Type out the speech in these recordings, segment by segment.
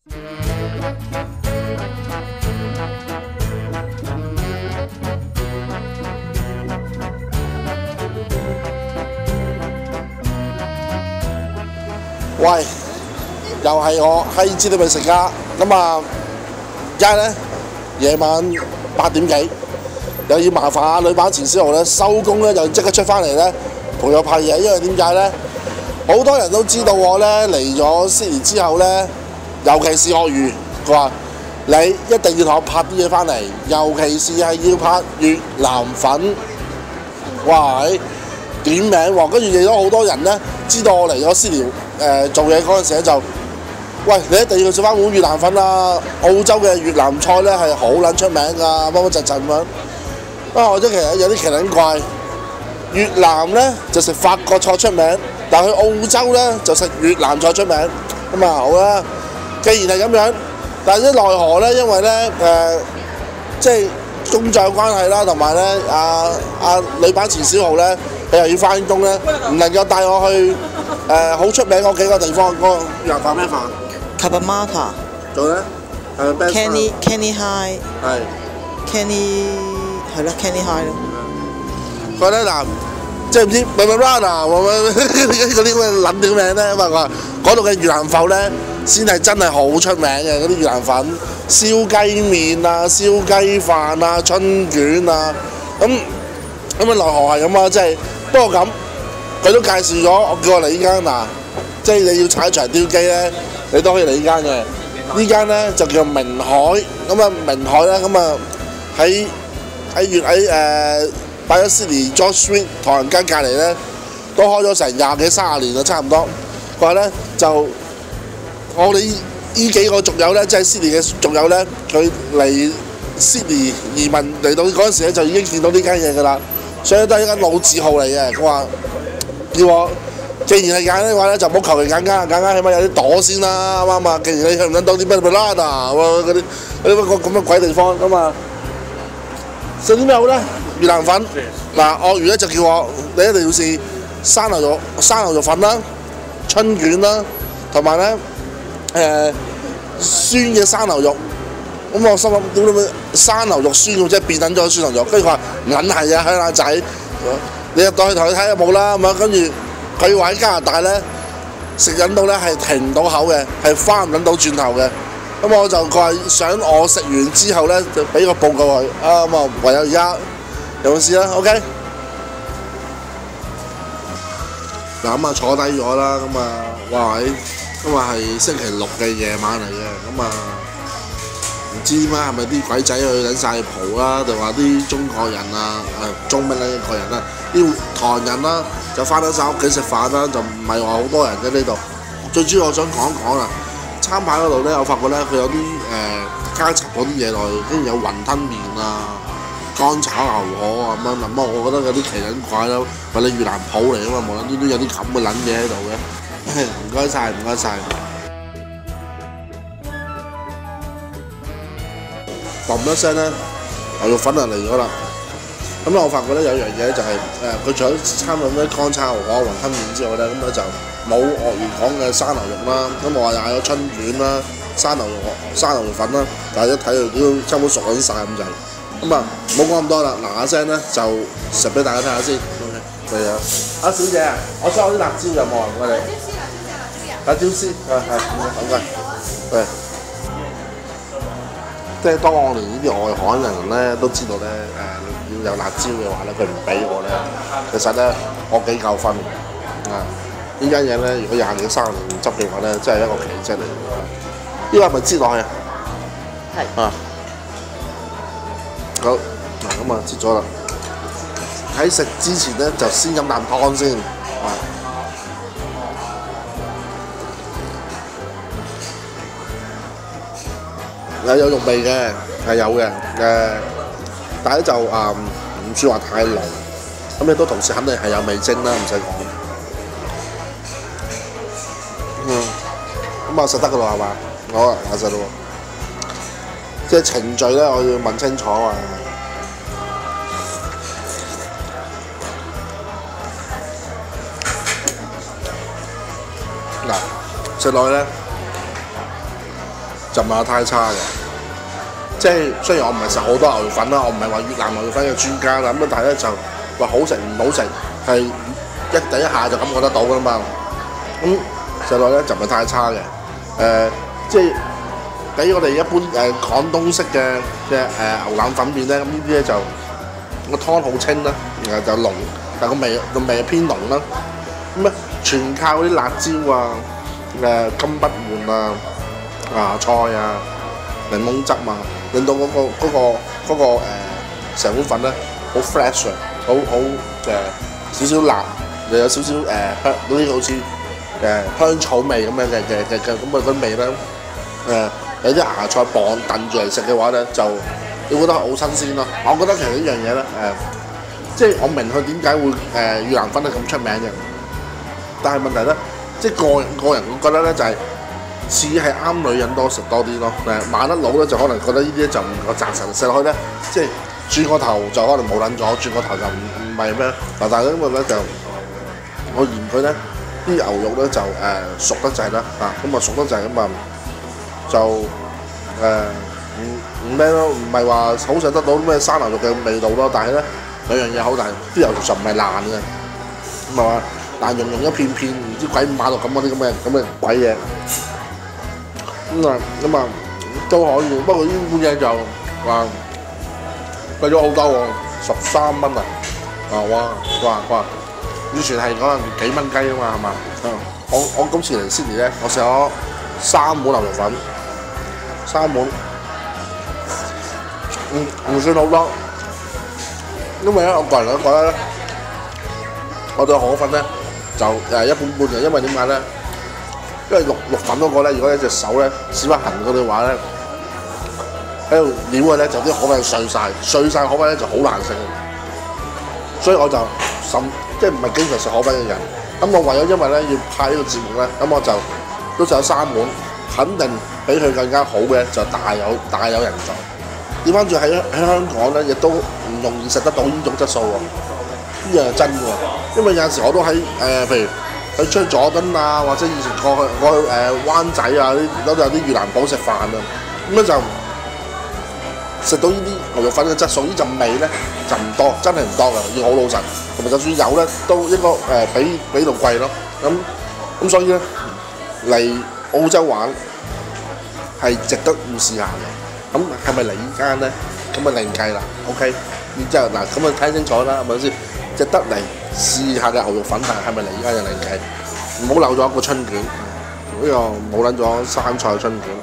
喂，又係我閪知你咪食家咁啊！而家咧夜晚8點幾，又要麻煩下女版錢小豪咧收工咧，就即刻出翻嚟咧陪我拍嘢，因為點解咧？好多人都知道我咧嚟咗悉尼之後咧，尤其是鱷魚，佢話你一定要同我拍啲嘢翻嚟，尤其是係要拍越南粉。哇！點名喎，跟住亦都好多人咧知道我嚟咗悉尼做嘢嗰陣時咧就，喂，你一定要食翻碗越南粉啊！澳洲嘅越南菜咧係好撚出名㗎，乜乜柒柒咁樣。我真係其實有啲奇撚怪，越南咧就食法國菜出名，但係去澳洲咧就食越南菜出名。咁啊好啦，既然係咁樣，但係啲奈何咧，因為咧即係工作關係啦，同埋咧女版錢小豪咧，佢又要翻工咧，唔能夠帶我去好出名嗰幾個地方。嗰個越南飯咩飯 Cabramatta 仲咧 Canny High 係 Canny 係咯 Canny High 咯。 佢咧嗱，即係唔知Cabramatta嗰啲咁嘅撚屌名咧，咁啊話嗰度嘅越南粉咧，先係真係好出名嘅嗰啲越南粉，燒雞麵啊、燒雞飯啊、春卷啊，咁奈何係咁啊，即係不過咁，佢都介紹咗，我叫我嚟呢間嗱，即係你要踩長雕機咧，你都可以嚟呢間嘅。呢間咧就叫明海，咁啊明海咧咁啊喺擺咗 Sydney George Street 唐人街隔離咧，都開咗成20幾30年啦，差唔多。佢話咧就我哋呢幾個族友咧，即係 Sydney 嘅族友咧，佢嚟 Sydney 移民嚟到嗰陣時咧，就已經見到呢間嘢㗎啦。所以都係一間老字號嚟嘅。佢話叫我，既然係揀嘅話咧，就唔好求其揀間，起碼有啲朵先啦，啱唔啱啊？既然你去唔到啲咩 Cabramatta 嗰啲咁嘅鬼地方咁啊，食啲咩好咧？越南粉嗱，鱷魚咧就叫我你一定要試生牛肉粉啦、春卷啦，同埋咧酸嘅生牛肉。咁我心諗點解生牛肉酸喎，即係變緊咗酸牛肉。跟住佢話唔撚係啊，鄉下仔，你入到去同佢睇下冇啦咁樣。跟住佢話喺加拿大咧食緊到咧係停唔到口嘅，係翻唔撚到轉頭嘅。咁我就佢話想我食完之後咧就俾個報告佢啊，咁啊唯有而家有冇試啦 ？OK。嗱咁啊坐低咗啦，咁啊哇！今日係星期六嘅夜晚嚟嘅，咁啊〜唔知點解係咪啲鬼仔去緊晒蒲啦，定話啲中國人啊，中乜撚國人啦，啲唐人啦，就翻到晒屋企食飯啦，就唔係話好多人喺呢度。最主要我想講一講啦，餐牌嗰度咧，我發覺咧佢有啲加插嗰啲嘢落去，跟住有雲吞麵啊、乾炒牛河啊咁樣，咁我覺得有啲奇撚怪啦，話你越南鋪嚟啊嘛，無論端端有啲咁嘅撚嘢喺度嘅。唔該晒，唔該晒。嘣一聲咧，牛肉粉就嚟咗啦。咁咧我發覺咧有樣嘢就係佢除咗參與咩乾炒牛河、雲吞麵之外咧，咁咧就冇鱷魚講嘅生牛肉啦。咁我話又有春卷啦、生牛肉粉啦，但係一睇到都差唔多熟緊晒咁滯。咁啊唔好講咁多啦，嗱聲咧就食俾大家睇下先。OK， 嚟啊！阿小姐啊，我想有啲辣椒有冇啊？唔該你。辣椒絲，係，唔該。喂。即係當我哋呢啲外海人咧都知道咧，要有辣椒嘅話咧，佢唔俾我咧，其實咧我幾夠分啊！呢間嘢咧，如果20幾30年執嘅話咧，真係一個奇蹟嚟嘅。呢個係咪擠落去啊？係。啊，好嗱，咁啊擠咗啦。喺食之前咧，就先飲啖湯先啊。有肉味嘅，係有嘅，但係就唔算話太濃，咁亦都同時肯定係有味精啦，唔使講。咁啊實得噶咯係嘛？好啊，我實咯。即係程序咧，我要問清楚啊。嗱，食落去咧。 就唔係太差嘅。即係雖然我唔係食好多牛肉粉啦，我唔係話越南牛肉粉嘅專家啦，咁但係咧就話好食唔好食係第一下就感覺得到㗎嘛。食落咧就唔係太差嘅。即係比我哋一般廣東式嘅牛腩粉麵咧，咁呢啲咧就個湯好清啦，就濃，但係個味係偏濃啦。咁咧全靠啲辣椒啊、金不換啊、芽菜啊、檸檬汁啊，令到嗰個成碗粉咧好 fresh 啊，好少少辣，又有少少香嗰啲好似香草味咁樣嘅咁嘅嗰味咧，有啲芽菜磅燉住嚟食嘅話咧，就你覺得好新鮮咯。我覺得其實呢樣嘢咧即係我明佢點解會越南粉係咁出名嘅，但係問題咧，即係個人會覺得咧就係似係啱女人多食多啲咯。麻甩佬咧就可能覺得呢啲就唔夠扎實，食落去咧即係轉個頭就可能冇撚咗，轉個頭就唔係咩。但係因為咧就我嫌佢咧啲牛肉咧就熟得滯啦，咁啊熟得滯咁啊就唔咩咯，唔係話好食得到咩生牛肉嘅味道咯。但係咧兩樣嘢好，但係啲牛肉就唔係爛嘅，咁啊爛溶溶一片片，唔知鬼五馬六咁嗰啲咁嘅鬼嘢，咁啊都可以。不過呢碗嘢就話貴咗好多喎，13蚊啊！哇！以前係可能幾蚊雞啊嘛，係嘛？我今次嚟悉尼咧，我食咗3碗牛肉粉，3碗，唔算好多，因為咧我個人覺得咧，我對河粉咧就一般般嘅，因為點解咧？因為淥粉嗰個咧，如果一隻手咧屎忽痕嗰啲話咧，喺度撩嘅咧就啲河粉碎晒河粉咧就好難食，所以我就即係唔係經常食河粉嘅人。咁我為咗因為咧要拍呢個節目咧，咁我就都食咗3碗，肯定比佢更加好嘅就大有人在。調翻轉喺香港咧，亦都唔容易食得到呢種質素喎，呢樣係真嘅。因為有陣時我都喺譬如喺出去佐敦啊，或者以前過去灣仔啊，都有啲越南堡食飯啊，咁咧就食到呢啲牛肉粉嘅質素，呢陣味咧就唔多，真係唔多嘅，要好老實。同埋就算有咧，都應該比度貴咯。咁所以咧嚟澳洲玩係值得要試下嘅。咁係咪嚟呢間咧？咁啊另計啦。OK，然之後嗱，咁啊睇清楚啦，係咪先？值得嚟試下嘅牛肉粉係咪嚟呢間就另計？唔好漏咗一個春卷，呢個冇撚咗生菜春卷。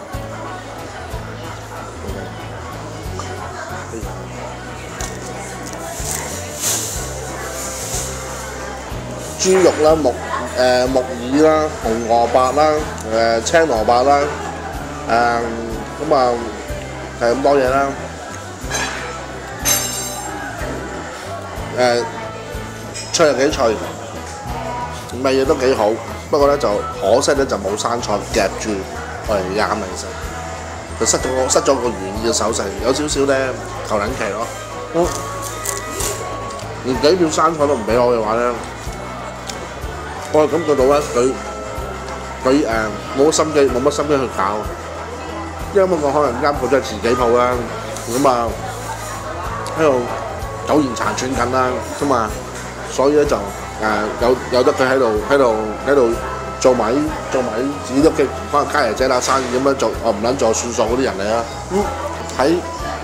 豬肉啦、木耳啦、紅蘿蔔啦、青蘿蔔啦，咁啊係咁多嘢啦。脆又幾脆，味嘢都幾好，不過咧就可惜咧就冇生菜夾住我嚟啱嚟食，就失咗個原意嘅手勢，有少少咧求撚期咯。連幾片生菜都唔俾我嘅話咧，我係感覺到咧佢冇乜心機去搞，因為我可能間鋪都係自己鋪啦，咁啊喺度苟延殘喘緊啦，咁啊所以咧就有得佢喺度做埋自己都激，可能家爺仔啦生意咁樣做，我唔撚做算數嗰啲人嚟啦。喺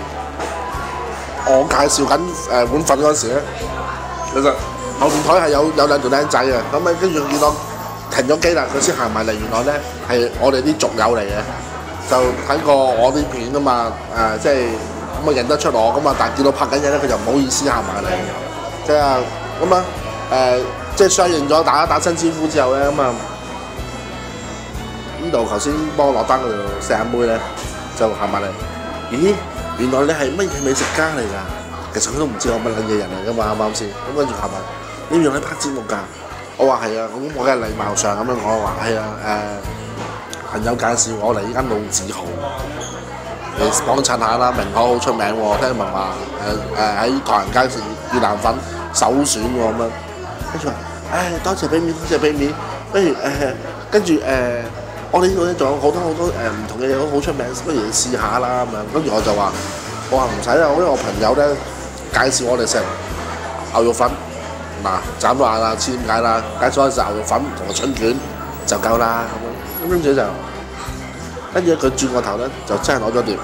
我介紹緊碗粉嗰陣時咧，其實後面台係有兩條僆仔嘅，咁啊跟住見到停咗機啦，佢先行埋嚟，原來咧係我哋啲族友嚟嘅，就睇過我啲片啊嘛，即係咁啊認得出我咁啊，但係見到拍緊嘢咧，佢就唔好意思行埋嚟，即係咁啊即係相認咗大家打親招呼之後咧，咁啊呢度頭先幫我落單嗰條四眼妹咧就行埋嚟，咦？原來你係乜嘢美食家嚟㗎？其實佢都唔知我乜撚嘢人嚟㗎嘛，啱啱先？咁跟住行埋，你原來你拍節目㗎？我話係啊，咁我梗係禮貌上咁樣講話係啊，朋友介紹我嚟呢間老字號，你幫襯下啦，名口好出名喎，聽聞話喺唐人街食越南粉首選喎咁樣，跟住話，多謝俾面，多謝俾面，不如跟住我哋呢度咧仲有好多唔同嘅嘢好出名，不如你試下啦咁樣。跟住我就話唔使啦，因為我朋友咧介紹我哋食牛肉粉，嗱斬咗眼啦，知點解啦？介紹我哋食牛肉粉同個春卷就夠啦咁樣。咁跟住佢轉個頭咧，就真係攞咗碟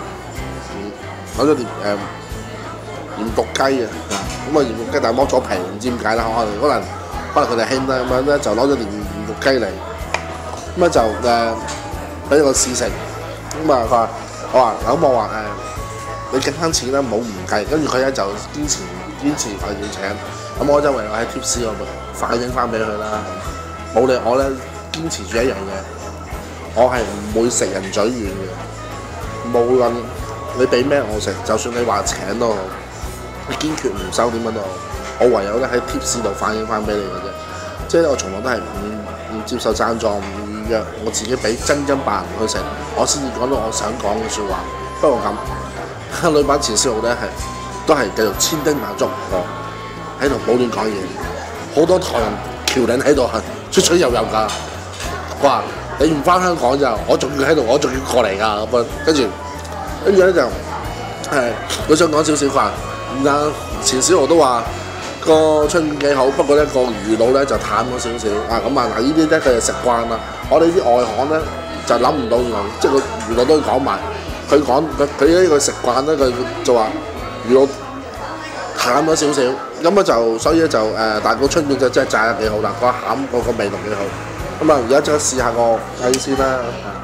鹽焗雞啊！咁鹽焗雞但係剝咗皮，唔知點解啦，可能佢哋興啦咁樣咧，就攞咗碟鹽焗雞嚟，咁咧就俾我試食。咁啊佢話我話你計翻錢啦，唔好唔計。跟住佢咧就堅持我要請，咁我就唯有喺貼士嗰度反映翻俾佢啦。冇理我咧堅持住一樣嘢，我係唔會食人嘴軟嘅，無論你俾咩我食，就算你話請都好，你堅決唔收點樣都好，我唯有咧喺貼士度反映翻俾你嘅啫。即係我從來都係唔接受贊助，唔預約，我自己俾真白人去食，我先至講到我想講嘅説話。不過咁，女版前燒號咧都係繼續千叮萬囑我喺度冇亂講嘢，好多台人橋頂喺度係出入㗎。哇！你唔翻香港就，我仲要喺度，我仲要過嚟㗎咁樣。跟住咧就我想講少少話，前小豪都話個春卷幾好，不過咧個魚腦咧就淡咗少少啊。咁啊嗱，呢啲咧佢就食慣啦。我哋啲外行咧就諗唔到原來，即係個魚腦都講埋。佢呢個食慣咧，佢就話魚腦淡咗少少，咁啊就所以咧就但係個春卷就真係炸得幾好啦，個餡個味道幾好。咁啊而家即刻試下個雞先啦。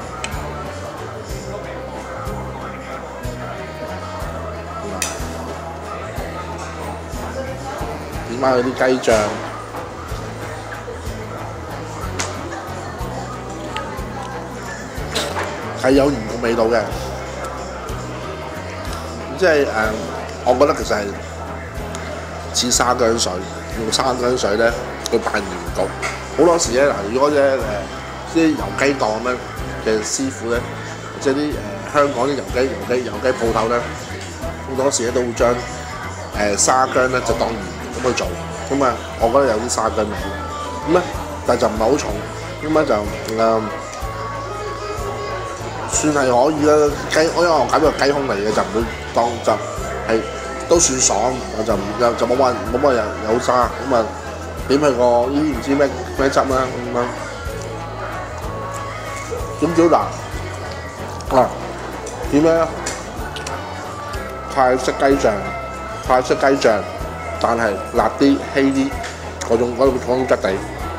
點解佢啲雞醬係有鹽嘅味道嘅？即係我覺得其實係似沙薑水，用沙薑水咧去扮鹽焗。好多時咧嗱，如果啲油雞檔咧嘅師傅咧，即係啲香港啲油雞鋪頭咧，好多時咧都會將沙薑咧就當鹽咁去做。咁啊，我覺得有啲沙薑味。咁咧，但係就唔係好重。咁咧就算係可以啦。因為我揀個雞胸嚟嘅，就唔會當就係都算爽，我就冇乜人有沙。咁啊，點佢個呢啲唔知咩汁啦咁樣。點少辣啊？點咧？泰式雞醬，但係辣啲、稀啲嗰種質地。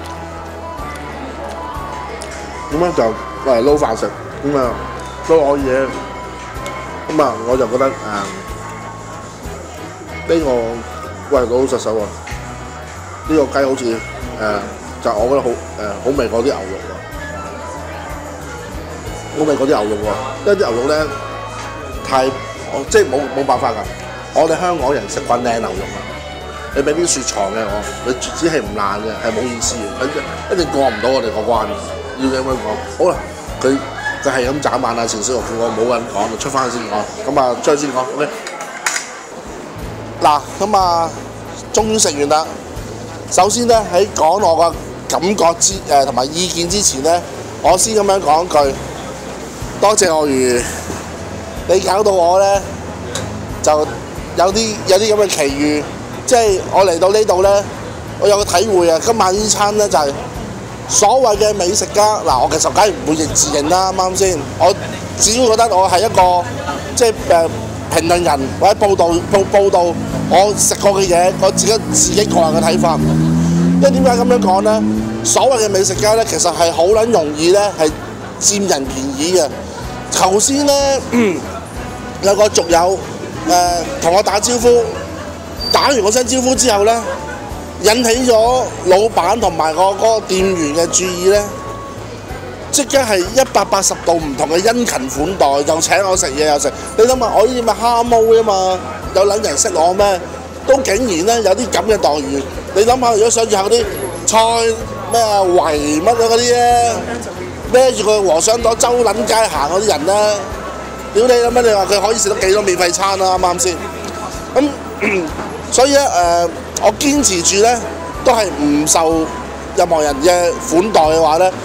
咁咧就嚟撈飯食，咁啊都可以嘅。咁啊，我就覺得呢個老實實喎，呢個雞好似就我覺得好味過啲牛肉喎，好味過啲牛肉喎，因為啲牛肉咧即係冇辦法㗎。我哋香港人食慣靚牛肉啊，你俾啲雪藏嘅我，你只係唔爛嘅，係冇意思嘅，一定過唔到我哋個關。要咁樣講，好啦，佢係咁斬慢啊，前小豪叫我冇人講，就出翻先講。咁啊，再先講 ，OK。嗱，咁啊，終於食完啦。首先咧，喺講我個感覺同埋意見之前咧，我先咁樣講句，多謝鱷魚，你搞到我咧就有啲咁嘅奇遇，即係我嚟到呢度咧，我有個體會啊。今晚呢餐咧就係所謂嘅美食家。嗱，我其實梗係唔會自認啦，啱啱先？我只會覺得我係一個即係評論人或者報導我食過嘅嘢，我自己個人嘅睇法。因為點解咁樣講咧？所謂嘅美食家咧，其實係好撚容易咧係佔人便宜嘅。頭先咧有個族友同我打招呼，打完嗰聲招呼之後咧，引起咗老闆同埋嗰個店員嘅注意咧，即刻係180度唔同嘅殷勤款待，就請我食嘢又食。你諗下，我呢啲咪蝦毛啊嘛，有撚人識我咩？都竟然咧有啲咁嘅待遇。你諗下，如果想住下嗰啲菜咩圍乜嗰啲咧，孭住個和尚袋周撚街行嗰啲人咧，屌你諗乜？你話佢可以食到幾多免費餐啊？啱啱先？咁所以咧我堅持住咧，都係唔受任何人嘅款待嘅話咧，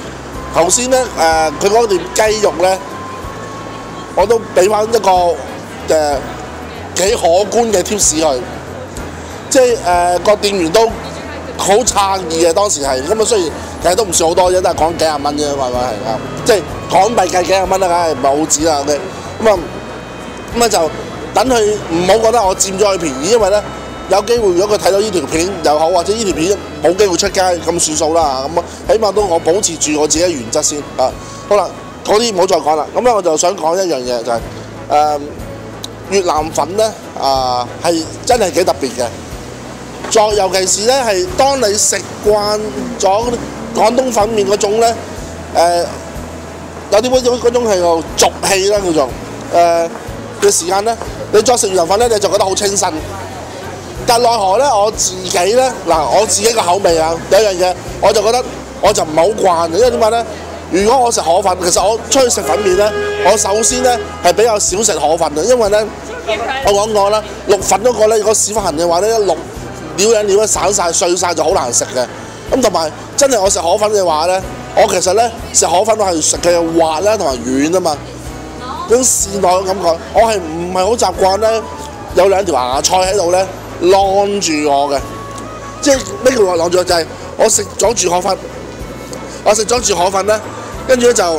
頭先咧佢嗰段雞肉咧，我都俾翻一個幾可觀嘅 tips 佢，即係個店員都好詫異嘅當時係，咁啊雖然其實都唔算好多啫，都係講幾廿蚊啫，係啊，即係港幣計幾廿蚊啦，梗係唔係澳紙啦 ，OK， 咁啊就等佢唔好覺得我佔咗佢便宜，因為咧有機會如果佢睇到呢條片又好，或者呢條片冇機會出街咁算數啦，咁啊起碼都我保持住我自己嘅原則先啊。好啦，嗰啲唔好再講啦，咁咧我就想講一樣嘢就係越南粉咧係真係幾特別嘅，尤其是咧係當你食慣咗廣東粉麵嗰種咧，有啲嗰種係個俗氣啦叫做嘅時間咧，你再食越南粉咧你就覺得好清新。但奈何咧我自己咧我自己個口味啊，有一樣嘢我就覺得我就唔係好慣嘅，因為點解咧？如果我食河粉，其實我出去食粉麵咧，我首先咧係比較少食河粉嘅，因為咧我講過啦，淥粉嗰個咧，如果屎忽痕嘅話咧，一淥料散晒碎晒就好難食嘅。咁同埋真係我食河粉嘅話咧，我其實咧食河粉我係食嘅滑啦同埋軟啊嘛，嗰種線內嘅感覺，我係唔係好習慣咧有兩條芽菜喺度咧晾住我嘅，即係咩叫晾住我？就係我食咗住河粉，咧。跟住咧就，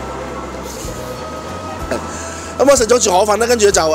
我食咗住河粉咧，跟住就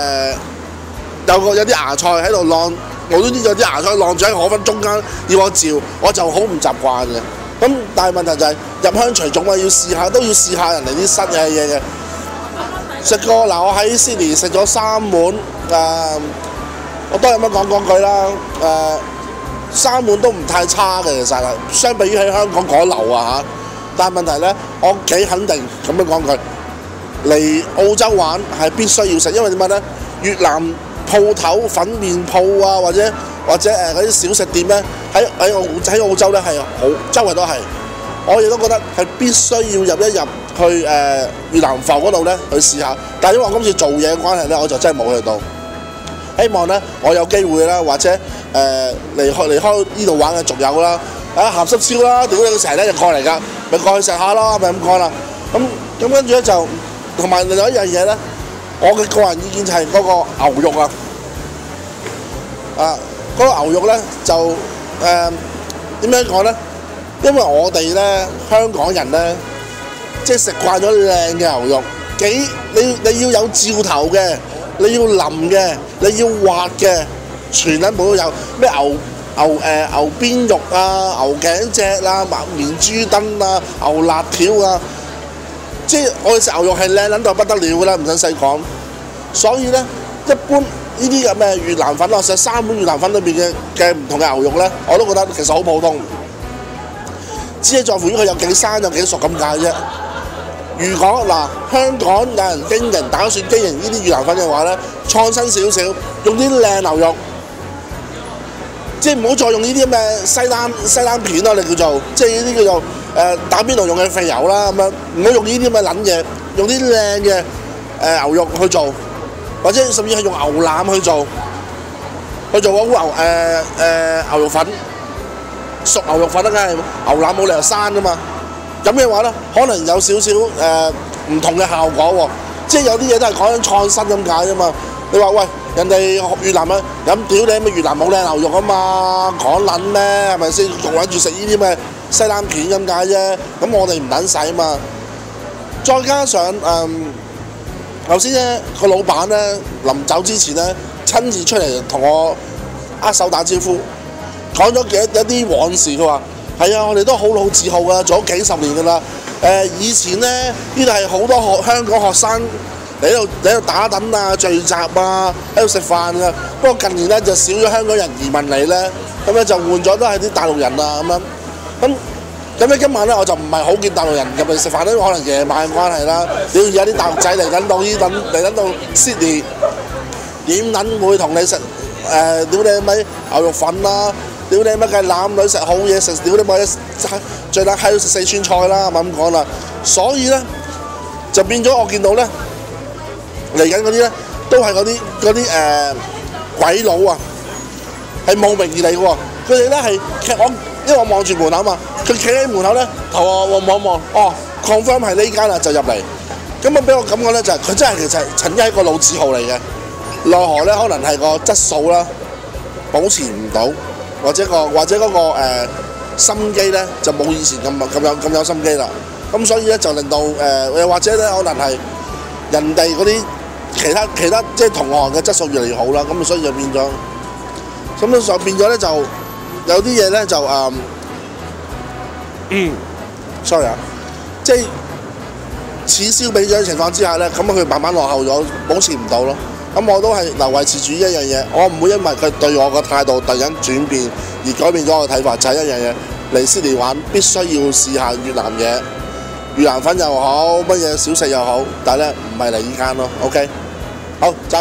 有啲芽菜喺度晾，無端端有啲芽菜晾住喺河粉中間，要我照，我就好唔習慣嘅。咁但係問題就係入鄉隨俗嘛，都要試下人哋啲新嘅嘢嘅。食過我喺悉尼食咗3碗，我都係咁講句啦，3碗都唔太差嘅，其實係相比於喺香港嗰流啊嚇。但係問題咧，我幾肯定咁樣講句，嚟澳洲玩係必須要食，因為點解咧？越南鋪頭、粉麵鋪啊，或者嗰啲小食店咧，喺澳洲咧係好，周圍都係。我亦都覺得係必須要入一入去越南埠嗰度咧去試下。但係因為我今次做嘢嘅關係咧，我就真係冇去到。希望咧我有機會啦，或者離開呢度玩嘅族友啦。鹹濕燒啦，屌你成日咧就過嚟㗎，咪過去食下咯，咪咁講啦。咁跟住咧就同埋另外一樣嘢咧，我嘅個人意見就係嗰個牛肉嗰個牛肉咧就點樣講咧？因為我哋咧香港人咧，即係食慣咗靚嘅牛肉，你要有照頭嘅，你要腍嘅，你要滑嘅，全撚部都有咩牛邊肉啊、牛頸脊啊、棉豬燈啊、牛辣條啊，即係我哋食牛肉係靚撚到不得了㗎啦，唔使細講。所以咧，一般呢啲咁嘅越南粉，我食3碗越南粉裏邊嘅唔同嘅牛肉咧，我都覺得其實好普通，只係在乎於佢有幾生有幾熟咁解啫。如果香港有人打算經營呢啲越南粉嘅話咧，創新少少，用啲靚牛肉。即係唔好再用呢啲咁嘅西冷片咯，你叫做即係呢啲叫做打邊爐用嘅肥油啦咁樣，唔好用呢啲咁嘅撚嘢，用啲靚嘅牛肉去做，或者甚至係用牛腩去做嗰碗牛肉粉，熟牛肉粉啦，梗係牛腩冇理由生噶嘛。咁嘅話咧，可能有少少唔同嘅效果喎，即係有啲嘢都係講緊創新咁解啫嘛。你話喂，人哋越南啊，咁屌你咩越南冇靚牛肉啊嘛，講撚咩係咪先？仲諗住食呢啲咩西冷片咁解啫，咁我哋唔撚使嘛。再加上頭先咧個老闆咧臨走之前咧親自出嚟同我握手打招呼，講咗一啲往事，佢話係啊，我哋都好老字號㗎，做咗幾十年㗎啦。以前咧呢度係好多香港學生嚟喺度打躉啊、聚集啊、喺度食飯啊。不過近年咧就少咗香港人移民嚟咧，咁咧就換咗都係啲大陸人啊咁樣。咁咧今晚咧我就唔係好見大陸人入嚟食飯，因為可能夜晚嘅關係啦。屌而家啲大陸仔嚟緊到 Sydney， 點撚會同你食屌你咪牛肉粉啦？屌你乜嘅攬女食好嘢食，屌你咪最撚喺度食四川菜啦，咪咁講啦。所以咧就變咗我見到咧嚟緊嗰啲咧都係嗰啲鬼佬啊，係慕名而嚟嘅喎。佢哋咧係因為我望住門口嘛，佢企喺門口咧，頭我望，哦 confirm 係呢間啦，就入嚟。咁啊，俾我感覺咧就係佢真係其實曾經係一個老字號嚟嘅，奈何咧可能係個質素啦保持唔到，或者嗰個心機咧就冇以前咁有心機啦。咁所以咧就令到又或者咧可能係人哋嗰啲其他即係同行嘅質素越嚟越好啦，咁所以就變咗，咁就變咗咧就有啲嘢咧就sorry 啊，即係此消彼長嘅情況之下咧，咁佢慢慢落後咗，保持唔到咯。咁我都係維持住一樣嘢，我唔會因為佢對我個態度突然間轉變而改變咗我嘅睇法，就係一樣嘢。嚟悉尼玩必須要試下越南嘢，越南粉又好，乜嘢小食又好，但係咧唔係嚟呢間咯。OK， 好走。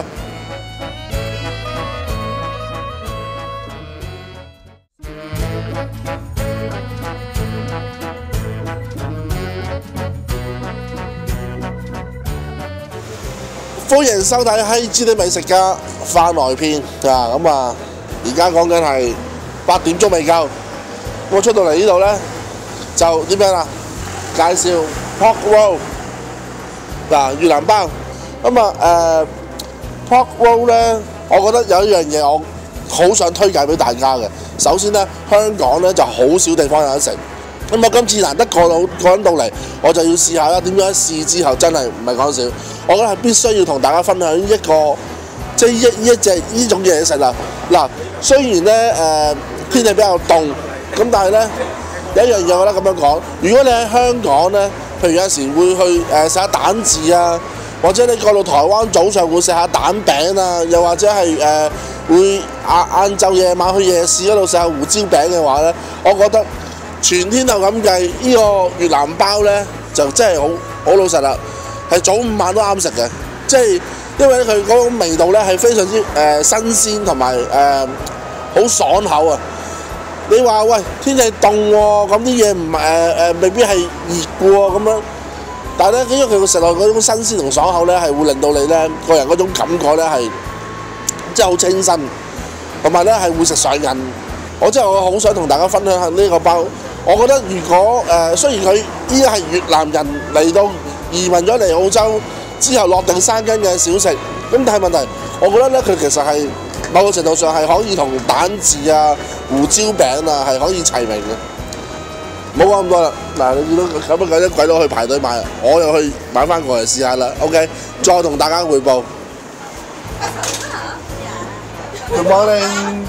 歡迎收睇希知的美食家番外篇啊！咁啊，而家講緊係8點鐘未夠，我出到嚟呢度咧就點樣啦？介紹 pork roll 嗱，越南包。咁啊pork roll 咧，我覺得有一樣嘢我好想推介俾大家嘅。首先咧，香港咧就好少地方有得食。咁我今次難得過到嚟，我就要試下啦。點樣試之後真係唔係講笑，我覺得係必須要同大家分享一個即係呢種嘢食啦。嗱，雖然咧天氣比較凍，咁但係咧有一樣嘢我覺得咁樣講，如果你喺香港咧，譬如有時會去食下蛋治啊，或者你過到台灣早上會食下蛋餅啊，又或者係會晏晝夜晚去夜市嗰度食下胡椒餅嘅話咧，我覺得全天候咁計，呢個越南包咧就真係好老實啦，係早午晚都啱食嘅，即係因為佢嗰種味道咧係非常之新鮮同埋好爽口啊！你話喂天氣凍喎，咁啲嘢唔未必係熱嘅喎咁樣，但係咧因為佢食落嗰種新鮮同爽口咧，係會令到你咧個人嗰種感覺咧係真係好清新，同埋咧係會食上癮。我好想同大家分享下呢個包。我覺得如果雖然佢依家係越南人嚟到移民咗嚟澳洲之後落定生根嘅小食，咁但係問題，我覺得咧佢其實係某個程度上係可以同蛋治啊、胡椒餅啊係可以齊名嘅。唔好講咁多啦，嗱你見到咁樣鬼佬去排隊買，我又去買翻過嚟試下啦。OK， 再同大家匯報。Good morning.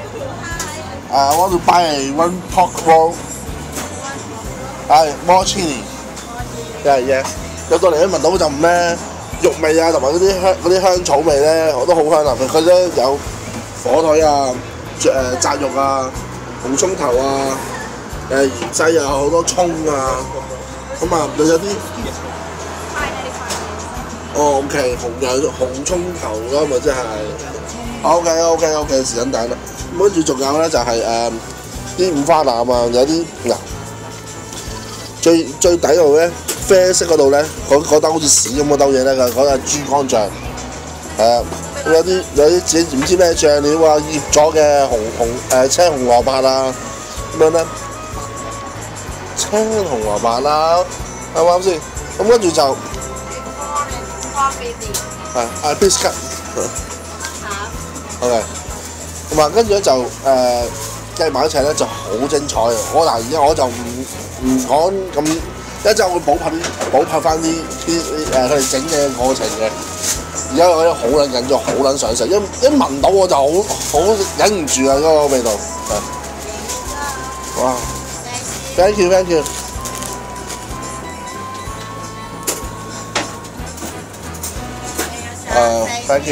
I want to buy one pork roll. More chili. Yeah. 入到嚟咧聞到陣咩肉味啊，同埋嗰啲香草味咧，我都好香啊！佢咧有火腿啊、炸肉啊、紅葱頭啊、芫茜啊，好多葱啊，咁啊有啲OK 紅葱頭咯，咪即係 OK 時間蛋啦。跟住仲有咧就係啲五花腩啊，有啲嗱最底度咧啡色嗰度咧，嗰兜好似屎咁嗰兜嘢咧，嗰個珠江醬有啲自己唔知咩醬料啊，醃咗嘅青紅蘿蔔啊咁樣咧，青紅蘿蔔啦，啱唔啱先？咁跟住就biscuit OK。咁啊，跟住咧就計埋一齊咧就好精彩啊！而家我就唔講咁，一陣會補拍翻啲佢哋整嘅過程嘅。而家我好撚緊張，好撚想食，一聞到我就好忍唔住啊！嗰個味道哇 ！Thank you。Thank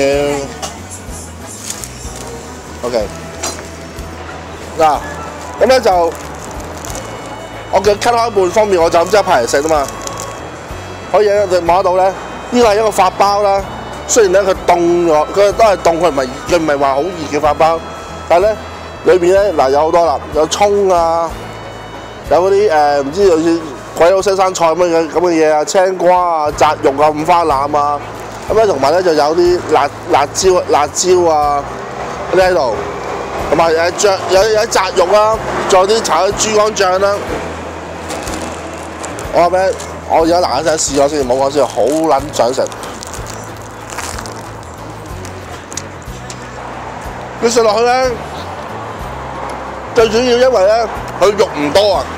you。OK， 嗱，咁咧就我嘅 cut 開半方面，我就咁即係派嚟食啊嘛。可以你望得到咧，呢個係一個法包啦。雖然咧佢凍咗，佢都係凍，佢唔係話好熱嘅法包，但係咧裏邊咧嗱有好多啦，有葱啊，有嗰啲唔知好似鬼佬西生菜咁嘅嘢啊，青瓜啊、炸肉啊、五花腩啊，咁咧同埋咧就有啲辣椒啊。嗰啲喺度， 同埋醬有雜肉啦，仲有啲炒豬肝醬啦。我話俾你，我而家嗱嗱聲試咗先，唔好講先，好撚想食。你食落去咧，最主要因為咧佢肉唔多啊，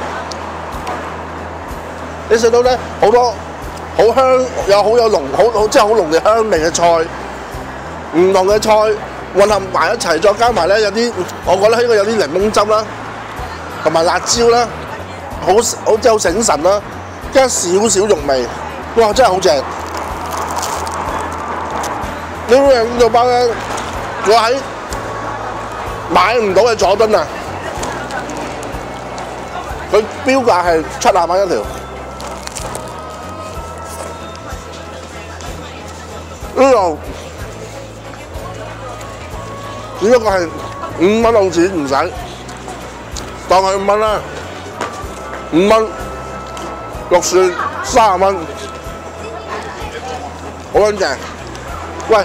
你食到咧好多好香，有濃即係好濃嘅香味嘅菜，唔同嘅菜混合埋一齊，再加埋咧有啲，我覺得呢個有啲檸檬汁啦，同埋辣椒啦，好即係好醒神啦，加少少肉味，哇！真係好正。呢樣呢個包咧，我喺買唔到嘅佐敦啊，佢標價係70蚊一條。呢度只不過係5蚊澳紙唔使，當係5蚊啦，5蚊6蒜30蚊，好撚正。喂，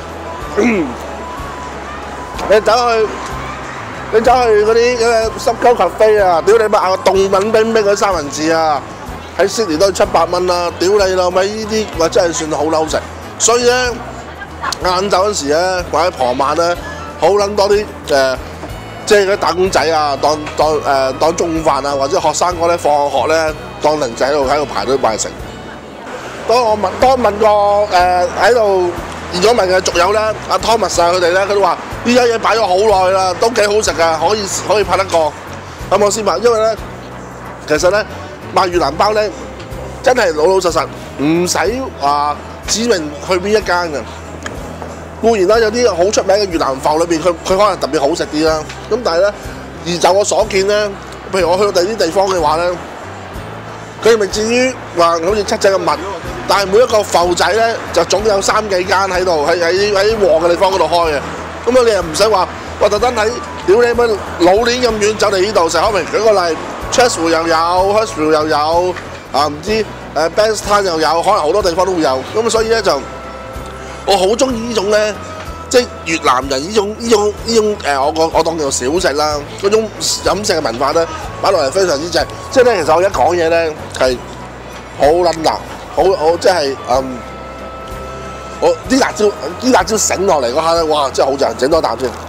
你走去嗰啲濕鳩咖啡啊！屌你媽啊！凍品冰冰嗰三文治啊，喺悉尼都700蚊啦！屌你老味，呢啲話真係算好嬲食。所以咧，晏晝嗰時咧，或者傍晚咧，好撚多啲即係嗰啲打工仔啊，當中午飯啊，或者學生哥咧放學咧，當零仔喺度排隊買食。當問過喺度現咗問嘅續友咧，阿 Thomas 啊佢哋咧，佢都話呢家嘢擺咗好耐啦，都幾好食噶，可以拍得過。咁我先問，因為咧其實咧賣越南包咧真係老實實，唔使話指明去邊一間嘅。固然啦，有啲好出名嘅越南飯裏邊，佢可能特別好食啲啦。咁但係咧，而就我所見咧，譬如我去到第二啲地方嘅話咧，佢未至於話好似七仔咁密。但係每一個埠仔咧，就總有3幾間喺度，喺旺嘅地方嗰度開嘅。咁你又唔使話，我特登喺屌你乜老年咁遠走嚟呢度食。可能舉個例 ，Chatswood 又有 Hurstville 又有，唔知Bankstown 又有，可能好多地方都會有。咁所以咧就，我好中意呢種咧，即係越南人呢種我當叫做小食啦，嗰種飲食嘅文化咧，擺落嚟非常之正。即係咧，其實我而家講嘢咧係好撚辣。好即係我啲辣椒醒落嚟嗰下咧，哇！真係好正，整多啖先。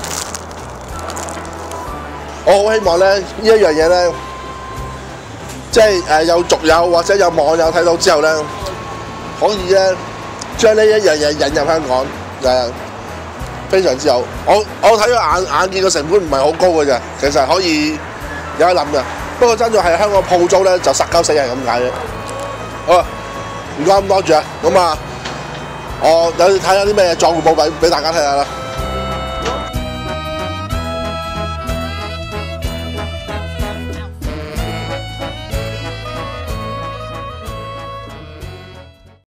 我好希望咧呢一樣嘢咧，即係有續友或者有網友睇到之後咧，可以咧將呢一樣嘢引入香港，非常之好。我睇咗眼見個成本唔係好高嘅啫，其實可以有得諗嘅。不過真係係香港鋪租咧就實鳩死人咁解嘅。好，唔該咁多住啊，咁啊，我有睇下啲咩壯觀寶俾大家睇下啦。